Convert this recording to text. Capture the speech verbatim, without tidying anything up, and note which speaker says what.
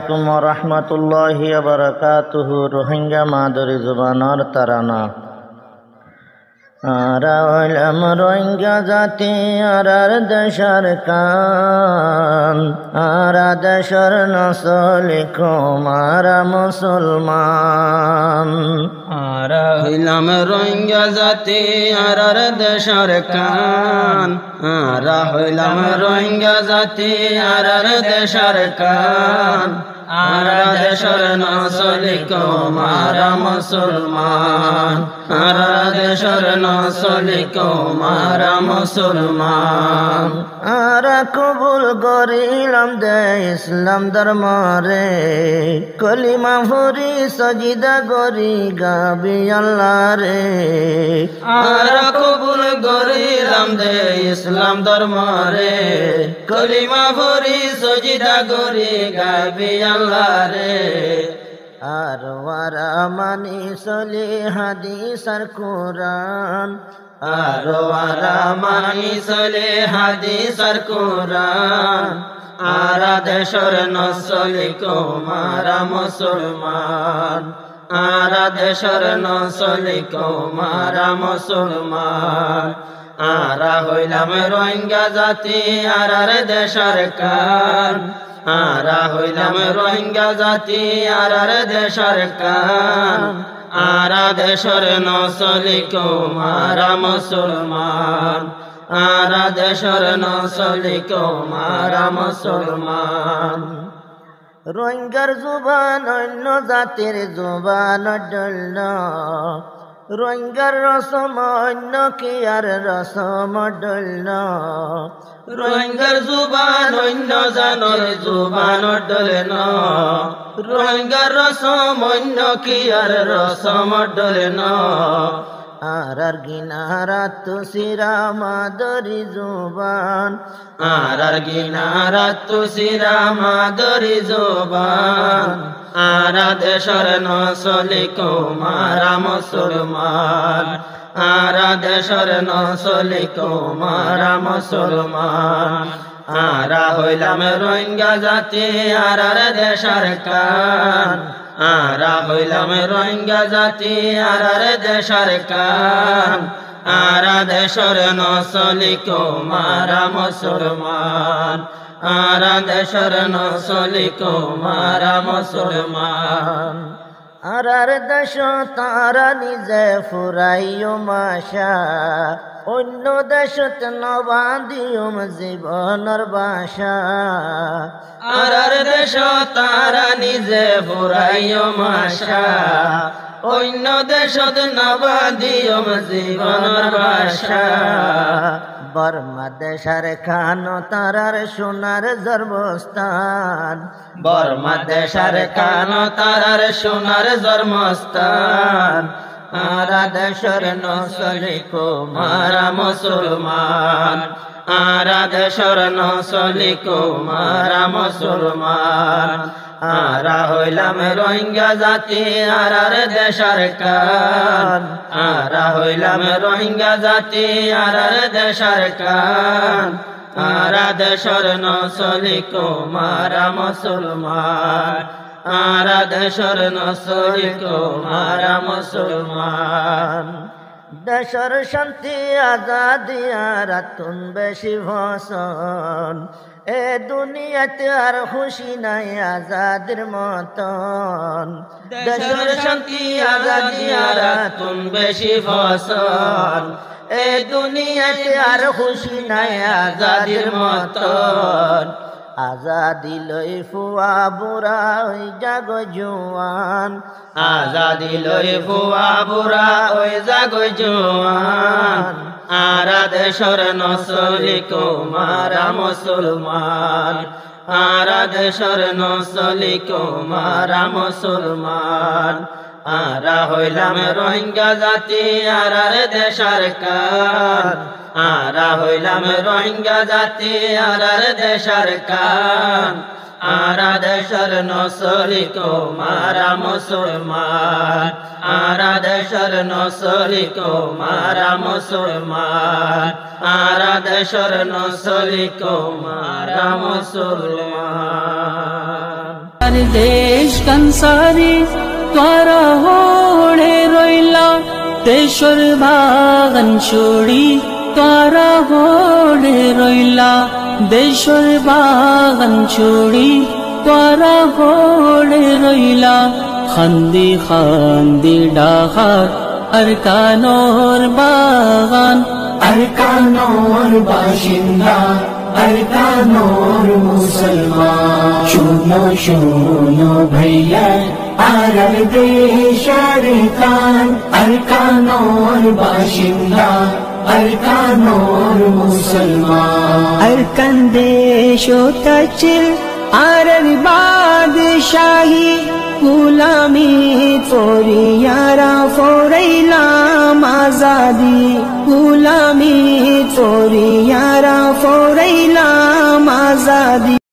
Speaker 1: আলাইকুম ওয়া রাহমাতুল্লাহি ওয়া বারাকাতুহু। রোহিঙ্গা মাদরি জুবানার তারানা। আরা হইলাম রোহিঙ্গা জাতি আরার দেশার কান, আরা দেশর নসলিক মারা মুসলমান।
Speaker 2: আরা হইলাম রোহিঙ্গা জাতি আরার দেশার কান, আরা হইলাম রোহিঙ্গা জাতি আরার দেশার কান, আরা দেশর নসলিক মারা মুসলমান, আরা দেশর নসলিক মারা মুসলমান।
Speaker 1: আরা কবুল করিলাম দে ইসলাম ধর্মরে, কলিমা ফুরি সজিদা করি গাবি আল্লাহ রে।
Speaker 2: আরা কবুল করিলাম দে ইসলাম ধর্মরে, কলিমা ফুরি সজিদা করি গাবি আল্লাহ রে।
Speaker 1: আর ওয়ারা মানি চলি হাদিস আর কুরআন,
Speaker 2: আর ওয়ারা মানি চলে হাদিস আর কুরআন, আরা দেশর নসলিক মারা মুসলমান, আরা দেশর নসলিক মারা মুসলমান। আরা হইলাম রোহিঙ্গা জাতি আরার দেশার কান, আরা হইলাম রোহিঙ্গা জাতি আরার দেশার কান, আরা দেশর নসলিক মারা মুসলমান, আরা দেশর নসলিক মারা মুসলমান।
Speaker 1: রোহিঙ্গার জুবান অন্য জাতির জুবান ডল, রোহিঙ্গার রসম অন্য কি আর রসম ডল।
Speaker 2: রোহিঙ্গার জুবান অন্য জানর জুবান ডলে ন, রোহিঙ্গার রসম অন্য কি আর রসম ডলে ন।
Speaker 1: আরার গিনারা তো সিরা মাদরি জুবান,
Speaker 2: আরার গিনারা তো সিরা মাদরি জুবান, আরা দেশর নসলিক মারা মুসলমান, আরা দেশর নসলিক মারা মুসলমান। আরা হইলাম রোহিঙ্গা জাতি আরার দেশার কান, আরা হইলাম রোহিঙ্গা জাতি আরার দেশার কান, আরা দেশর নসলিক মারা মুসলমান, আরা দেশর নসলিক মারা মুসলমান।
Speaker 1: আরার দেশ তারা নিজে ফুরাইও মাশা, অন্য দেশত নবাদিয়ম জীবনের বাসা।
Speaker 2: আরার দেশ তারা নিজে ফুরাইও মাশা, অন্য দেশত নবাদিয়ম জীবনের বাসা।
Speaker 1: বর্মা দেশার খান তারার সোনার জন্মস্থান,
Speaker 2: বর্মা দেশার খান তারার সোনার জন্মস্থান, আরা দেশর নসলিক মারা মুসলমান, আরা দেশর নসলিক মারা মুসলমান। আরা হইলাম রোহিঙ্গা জাতি আরার দেশার কান, আরা হইলাম রোহিঙ্গা জাতি আরার দেশার কান, আরা দেশর নসলিক মারা মুসলমান, আরা দেশর নসলিক মারা মুসলমান।
Speaker 1: দেশর শান্তি আজাদি আর তুন বেশি ভসন, এ দুনিয়াতে আর খুশি নাই আজাদের মতন।
Speaker 2: দেশর শান্তি আজাদি আর তুন বেশি ফসল, এ দুনিয়াতে আর খুশি নাই আজাদির মতন।
Speaker 1: আজাদি লই ফুয়া বুড়া ওই জাগ জোয়ান,
Speaker 2: আজাদি লই ফুয়া বুড়া ওই জাগ জোয়ান, আরা দেশর নসলিক মারা মুসলমান, আরা দেশর নসলিক মারা মুসলমান। আরা হইলাম রোহিঙ্গা জাতি আরার দেশার কান, আরা হইলাম রোহিঙ্গা জাতি আরার দেশার কান, আরা দেশর নসলিক মারা মুসলমান, আরা দেশর নসলিক মারা মুসলমান, আরা দেশর নসলিক মারা মুসলমান।
Speaker 3: আর দেশ কানসারি তোরা হোড়ে রইলা দেশর বাগান ছড়ি তোরা হোড়ে রইলা দেশর বাগান ছড়ি তোরা হোড়ে রইলা খান্দি খান্দি ডাহার আর কানোর বাগান আর কানোর বাসিন্দা আর কানোর মুসলমান শুনো শুনো ভাইয়া আরব দেশের কান আর কানোর বাসিন্দা আর কানোর মুসলমান আর কান দেশ তাচিল আরব বাদশাহী গুলামি ফরিয়ারা ফরাইলাম আজাদি গুলামি ফরিয়ারা ফরাইলাম আজাদি।